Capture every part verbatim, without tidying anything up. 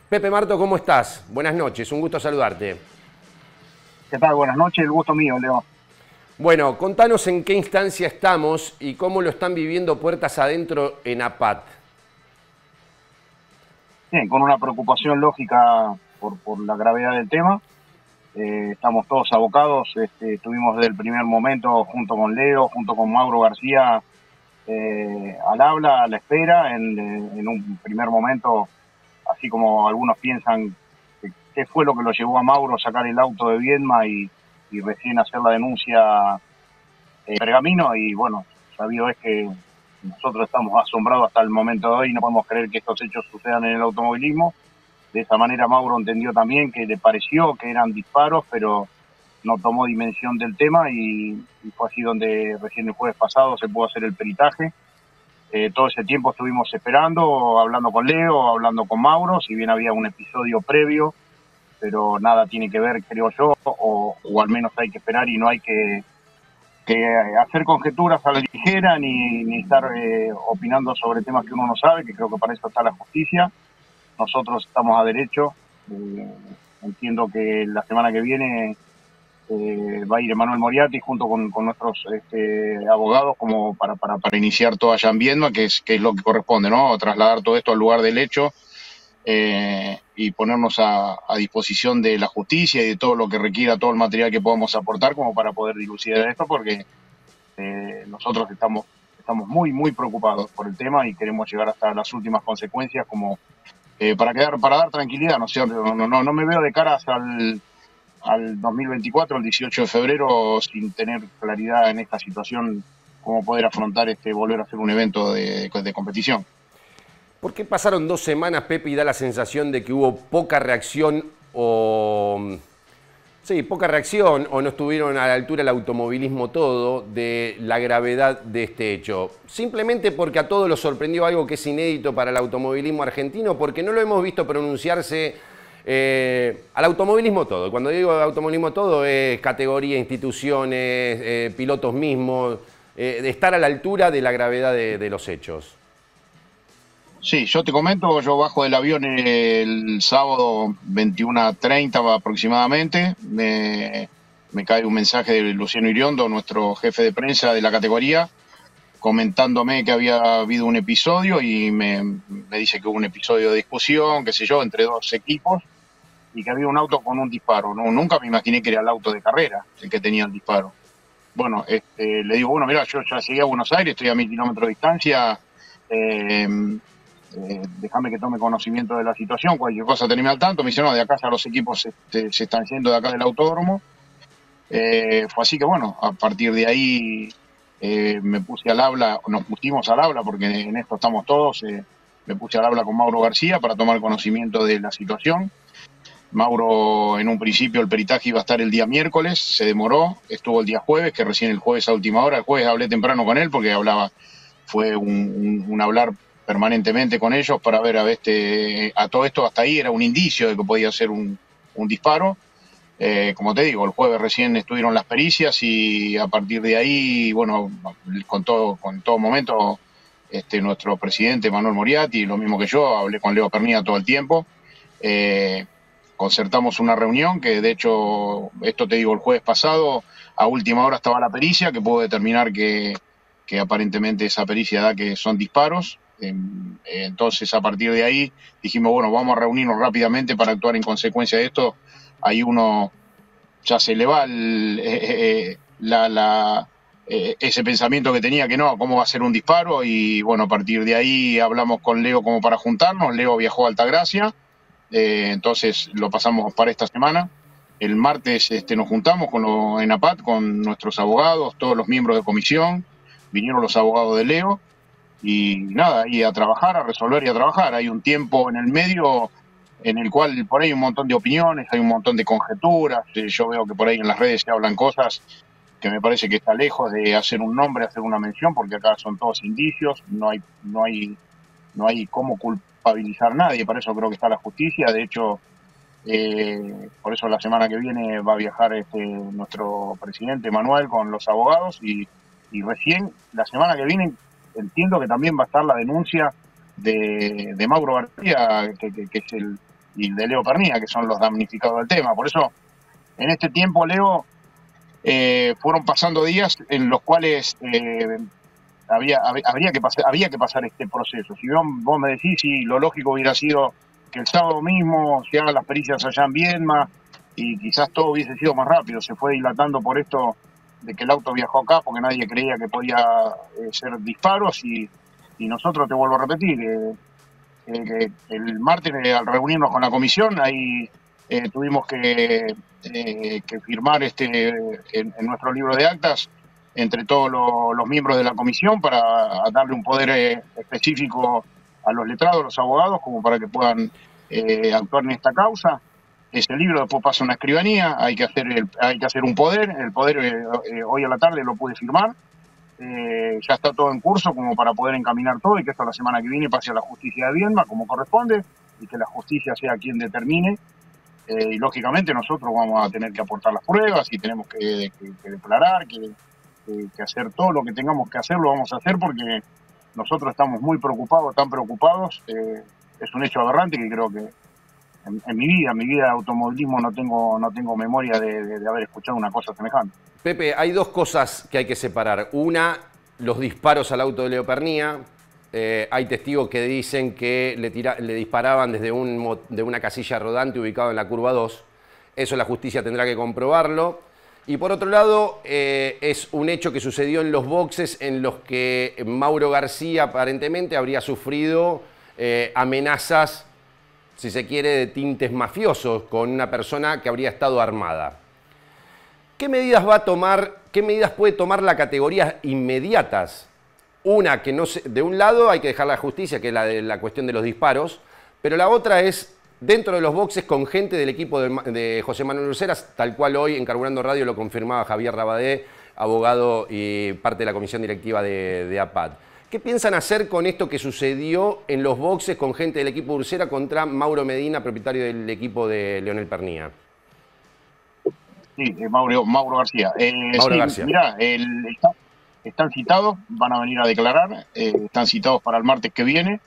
Pepe Marto, ¿cómo estás? Buenas noches, un gusto saludarte. ¿Qué tal? Buenas noches, el gusto mío, Leo. Bueno, contanos en qué instancia estamos y cómo lo están viviendo puertas adentro en APAT. Bien, con una preocupación lógica por, por la gravedad del tema. Eh, estamos todos abocados, este, estuvimos desde el primer momento junto con Leo, junto con Mauro García, eh, al habla, a la espera, en, en un primer momento, así como algunos piensan que, qué fue lo que lo llevó a Mauro a sacar el auto de Viedma y, y recién hacer la denuncia en Pergamino, y bueno, sabido es que nosotros estamos asombrados hasta el momento de hoy, no podemos creer que estos hechos sucedan en el automovilismo. De esa manera Mauro entendió también que le pareció que eran disparos, pero no tomó dimensión del tema y, y fue así donde recién el jueves pasado se pudo hacer el peritaje. Eh, todo ese tiempo estuvimos esperando, hablando con Leo, hablando con Mauro, si bien había un episodio previo, pero nada tiene que ver, creo yo, o, o al menos hay que esperar y no hay que, que hacer conjeturas a la ligera ni, ni estar eh, opinando sobre temas que uno no sabe, que creo que para eso está la justicia. Nosotros estamos a derecho. Eh, entiendo que la semana que viene eh, va a ir Emanuel Moriarty junto con, con nuestros este, abogados como para, para, para iniciar todo allá en Viedma, que es, que es lo que corresponde, ¿no? Trasladar todo esto al lugar del hecho eh, y ponernos a, a disposición de la justicia y de todo lo que requiera, todo el material que podamos aportar como para poder dilucidar esto, porque eh, nosotros estamos, estamos muy, muy preocupados por el tema y queremos llegar hasta las últimas consecuencias como Eh, para quedar, para dar tranquilidad, ¿no es cierto? No, no, no me veo de cara hasta el, al dos mil veinticuatro, el dieciocho de febrero, sin tener claridad en esta situación, cómo poder afrontar este, volver a hacer un evento de, de competición. ¿Por qué pasaron dos semanas, Pepe, y da la sensación de que hubo poca reacción o... Sí, poca reacción o no estuvieron a la altura el automovilismo todo de la gravedad de este hecho? Simplemente porque a todos los sorprendió algo que es inédito para el automovilismo argentino, porque no lo hemos visto pronunciarse eh, al automovilismo todo. Cuando digo automovilismo todo es categoría, instituciones, eh, pilotos mismos, eh, de estar a la altura de la gravedad de, de los hechos. Sí, yo te comento, yo bajo del avión el sábado veintiuna treinta aproximadamente, me, me cae un mensaje de Luciano Iriondo, nuestro jefe de prensa de la categoría, comentándome que había habido un episodio y me, me dice que hubo un episodio de discusión, qué sé yo, entre dos equipos y que había un auto con un disparo. No, nunca me imaginé que era el auto de carrera el que tenía el disparo. Bueno, este, le digo, bueno, mira, yo ya llegué a Buenos Aires, estoy a mil kilómetros de distancia, eh, eh, déjame que tome conocimiento de la situación, cualquier cosa teneme al tanto. Me dice, no, de acá ya los equipos este, se están yendo de acá del autódromo. Eh, fue así que bueno, a partir de ahí eh, me puse al habla, nos pusimos al habla, porque en esto estamos todos, eh, me puse al habla con Mauro García para tomar conocimiento de la situación. Mauro, en un principio el peritaje iba a estar el día miércoles, se demoró, estuvo el día jueves, que recién el jueves a última hora, el jueves hablé temprano con él porque hablaba, fue un, un, un hablar permanentemente con ellos para ver a, este, a todo esto, hasta ahí era un indicio de que podía ser un, un disparo. Eh, como te digo, el jueves recién estuvieron las pericias y a partir de ahí, bueno, con todo, con todo momento, este, nuestro presidente Manuel Moriarty, lo mismo que yo, hablé con Leo Pernía todo el tiempo, eh, concertamos una reunión que de hecho, esto te digo, el jueves pasado, a última hora estaba la pericia, que pudo determinar que, que aparentemente esa pericia da que son disparos. Entonces, a partir de ahí, dijimos, bueno, vamos a reunirnos rápidamente para actuar en consecuencia de esto. Ahí uno ya se le va el, eh, la, la, eh, ese pensamiento que tenía que no, cómo va a ser un disparo, y bueno, a partir de ahí hablamos con Leo como para juntarnos. Leo viajó a Altagracia, eh, entonces lo pasamos para esta semana. El martes este, nos juntamos con lo, en APAT con nuestros abogados, todos los miembros de comisión, vinieron los abogados de Leo, y nada, y a trabajar, a resolver y a trabajar. Hay un tiempo en el medio en el cual por ahí hay un montón de opiniones, hay un montón de conjeturas. Yo veo que por ahí en las redes se hablan cosas que me parece que está lejos de hacer un nombre, hacer una mención, porque acá son todos indicios, no hay, no hay, no hay cómo culpabilizar a nadie, para eso creo que está la justicia. De hecho, eh, por eso la semana que viene va a viajar este, nuestro presidente Manuel con los abogados, y, y recién la semana que viene entiendo que también va a estar la denuncia de, de Mauro García, que, que, que es el, y el de Leo Pernía, que son los damnificados del tema. Por eso, en este tiempo, Leo, eh, fueron pasando días en los cuales eh, había, habría que pasar, había que pasar este proceso. Si vos, vos me decís, si lo lógico hubiera sido que el sábado mismo se hagan las pericias allá en Viedma y quizás todo hubiese sido más rápido, se fue dilatando por esto de que el auto viajó acá porque nadie creía que podía eh, ser disparos y, y nosotros, te vuelvo a repetir, eh, eh, el martes eh, al reunirnos con la comisión, ahí eh, tuvimos que, eh, que firmar este en, en nuestro libro de actas entre todos lo, los miembros de la comisión para darle un poder eh, específico a los letrados, los abogados, como para que puedan eh, actuar en esta causa. Ese libro después pasa a una escribanía, hay que hacer el, hay que hacer un poder, el poder eh, eh, hoy a la tarde lo pude firmar, eh, ya está todo en curso como para poder encaminar todo y que esto la semana que viene pase a la justicia de Viedma como corresponde y que la justicia sea quien determine, eh, y lógicamente nosotros vamos a tener que aportar las pruebas y tenemos que, que, que declarar, que, que, que hacer todo lo que tengamos que hacer, lo vamos a hacer porque nosotros estamos muy preocupados, tan preocupados, eh, es un hecho aberrante que creo que En, en mi vida, en mi vida de automovilismo no tengo, no tengo memoria de, de, de haber escuchado una cosa semejante. Pepe, hay dos cosas que hay que separar. Una, los disparos al auto de Leo Pernía. Eh, hay testigos que dicen que le, tira, le disparaban desde un, de una casilla rodante ubicada en la curva dos. Eso la justicia tendrá que comprobarlo. Y por otro lado, eh, es un hecho que sucedió en los boxes en los que Mauro García aparentemente habría sufrido eh, amenazas, si se quiere, de tintes mafiosos con una persona que habría estado armada. ¿Qué medidas va a tomar, qué medidas puede tomar la categoría inmediatas? Una, que no se, de un lado hay que dejar la justicia, que es la de la cuestión de los disparos, pero la otra es dentro de los boxes con gente del equipo de, de José Manuel Uceras, tal cual hoy en Carburando Radio lo confirmaba Javier Rabadé, abogado y parte de la comisión directiva de, de A P A D. ¿Qué piensan hacer con esto que sucedió en los boxes con gente del equipo Ursera contra Mauro Medina, propietario del equipo de Leonel Pernía? Sí, eh, Mauro, Mauro García. Eh, Mauro sí, García. Mirá, el, está, están citados, van a venir a declarar, eh, están citados para el martes que viene,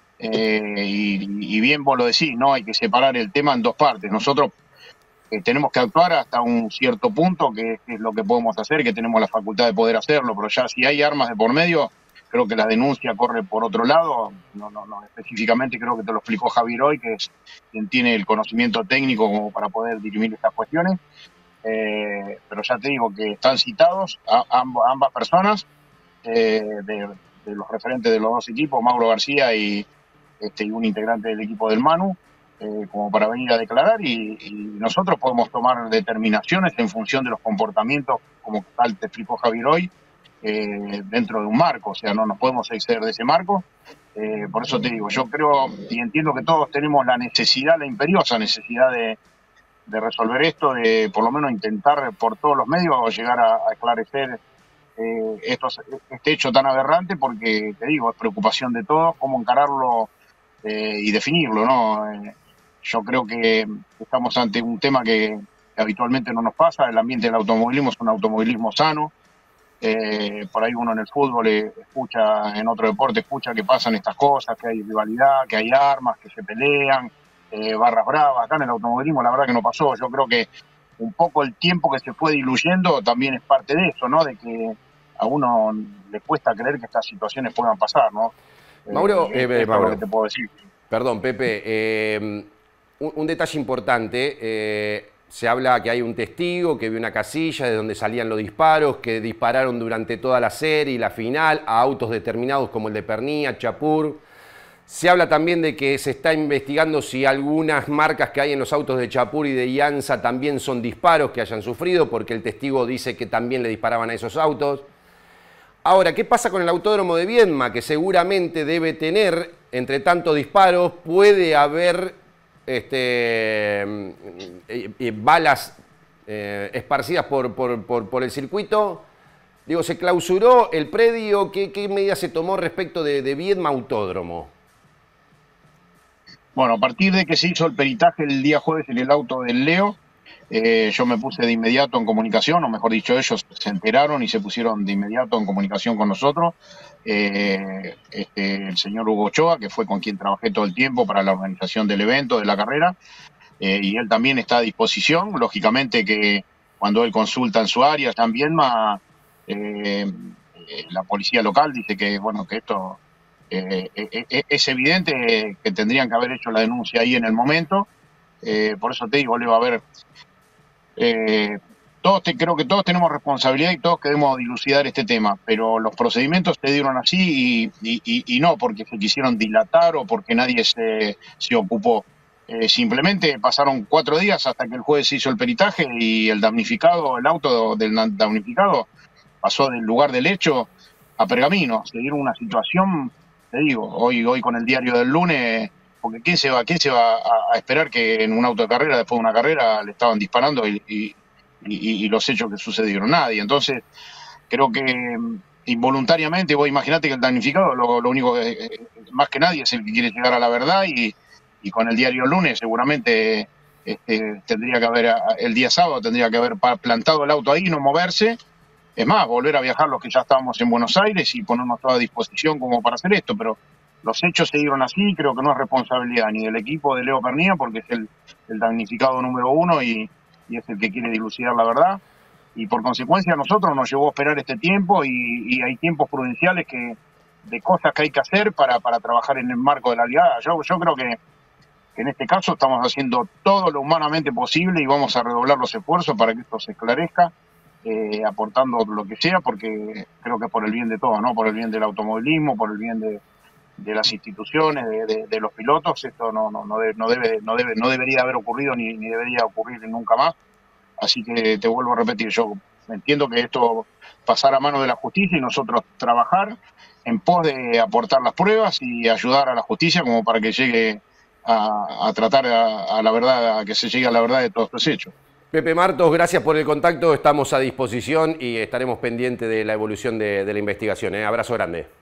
eh, y, y bien vos lo decís, ¿no? Hay que separar el tema en dos partes. Nosotros eh, tenemos que actuar hasta un cierto punto, que, que es lo que podemos hacer, que tenemos la facultad de poder hacerlo, pero ya si hay armas de por medio, creo que la denuncia corre por otro lado, no, no, no, específicamente creo que te lo explicó Javier hoy, que es quien tiene el conocimiento técnico como para poder dirimir estas cuestiones, eh, pero ya te digo que están citados a, a ambas personas, eh, de, de los referentes de los dos equipos, Mauro García y, este, y un integrante del equipo del Manu, eh, como para venir a declarar y, y nosotros podemos tomar determinaciones en función de los comportamientos, como tal te explicó Javier hoy, Eh, dentro de un marco, o sea, no nos podemos exceder de ese marco. Eh, por eso te digo, yo creo y entiendo que todos tenemos la necesidad, la imperiosa necesidad de, de resolver esto, de por lo menos intentar por todos los medios llegar a, a esclarecer eh, estos, este hecho tan aberrante, porque te digo, es preocupación de todos cómo encararlo eh, y definirlo, ¿no? Eh, yo creo que estamos ante un tema que, que habitualmente no nos pasa. El ambiente del automovilismo es un automovilismo sano. Eh, por ahí uno en el fútbol eh, escucha, en otro deporte escucha que pasan estas cosas, que hay rivalidad, que hay armas, que se pelean, eh, barras bravas. Acá en el automovilismo la verdad que no pasó. Yo creo que un poco el tiempo que se fue diluyendo también es parte de eso, ¿no? De que a uno le cuesta creer que estas situaciones puedan pasar, ¿no? Mauro, eh, eh, es Mauro. lo que te puedo decir. Perdón, Pepe. Eh, un, un detalle importante. Eh, Se habla que hay un testigo que vio una casilla de donde salían los disparos, que dispararon durante toda la serie y la final a autos determinados como el de Pernía, Chapur. Se habla también de que se está investigando si algunas marcas que hay en los autos de Chapur y de Ianza también son disparos que hayan sufrido, porque el testigo dice que también le disparaban a esos autos. Ahora, ¿qué pasa con el autódromo de Viedma? Que seguramente debe tener, entre tantos disparos, puede haber Este, eh, eh, balas eh, esparcidas por, por, por, por el circuito. Digo, ¿se clausuró el predio? ¿Qué, qué medidas se tomó respecto de, de Viedma Autódromo? Bueno, a partir de que se hizo el peritaje el día jueves en el auto del Leo, Eh, yo me puse de inmediato en comunicación, o mejor dicho, ellos se enteraron y se pusieron de inmediato en comunicación con nosotros. Eh, este, el señor Hugo Ochoa, que fue con quien trabajé todo el tiempo para la organización del evento, de la carrera, eh, y él también está a disposición. Lógicamente que cuando él consulta en su área también, más, eh, la policía local dice que, bueno, que esto eh, eh, es evidente que tendrían que haber hecho la denuncia ahí en el momento. Eh, por eso te digo, Leo, a ver, eh, todos te, creo que todos tenemos responsabilidad y todos queremos dilucidar este tema, pero los procedimientos se dieron así y, y, y, y no porque se quisieron dilatar o porque nadie se, se ocupó. Eh, simplemente pasaron cuatro días hasta que el juez hizo el peritaje y el damnificado, el auto del damnificado, pasó del lugar del hecho a Pergamino. Se dieron una situación, te digo, hoy, hoy con el diario del lunes, porque ¿quién se va, quién se va a, a esperar que en un auto de carrera, después de una carrera, le estaban disparando y, y, y, y los hechos que sucedieron? Nadie. Entonces, creo que involuntariamente, vos imaginate que el damnificado, lo, lo único que, más que nadie, es el que quiere llegar a la verdad y, y con el diario el lunes seguramente este, tendría que haber, el día sábado tendría que haber plantado el auto ahí, no moverse. Es más, volver a viajar los que ya estábamos en Buenos Aires y ponernos toda a disposición como para hacer esto, pero los hechos se dieron así. Creo que no es responsabilidad ni del equipo de Leo Pernía, porque es el, el damnificado número uno y, y es el que quiere dilucidar la verdad. Y por consecuencia a nosotros nos llevó a esperar este tiempo y, y hay tiempos prudenciales que, de cosas que hay que hacer para, para trabajar en el marco de la ligada. Yo, yo creo que, que en este caso estamos haciendo todo lo humanamente posible y vamos a redoblar los esfuerzos para que esto se esclarezca. Eh, aportando lo que sea, porque creo que es por el bien de todos, ¿no? Por el bien del automovilismo, por el bien de, de las instituciones, de, de, de los pilotos. Esto no, no, no, debe, no, debe, no, debe, no debería haber ocurrido ni, ni debería ocurrir nunca más. Así que te vuelvo a repetir, yo entiendo que esto pasara a manos de la justicia y nosotros trabajar en pos de aportar las pruebas y ayudar a la justicia como para que llegue a, a tratar a, a la verdad, a que se llegue a la verdad de todos estos hechos. Pepe Martos, gracias por el contacto, estamos a disposición y estaremos pendientes de la evolución de, de la investigación. ¿eh? Abrazo grande.